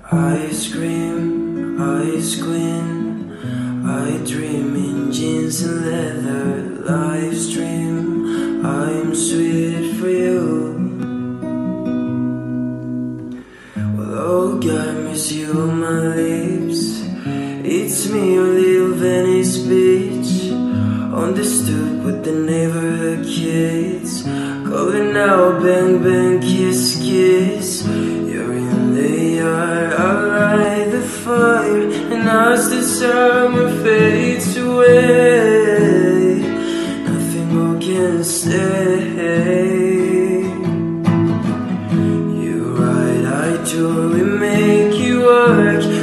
Ice cream, ice queen, I dream in jeans and leather. Live stream, I'm sweet for you. Well, oh God, miss you on my lips. It's me, your little Venice Beach, on the stoop with the neighborhood kids, calling out bang bang kiss kiss. You're in the yard, I'll light the fire, and as the summer fades away, nothing more can stay. You're right, I do, we make you work.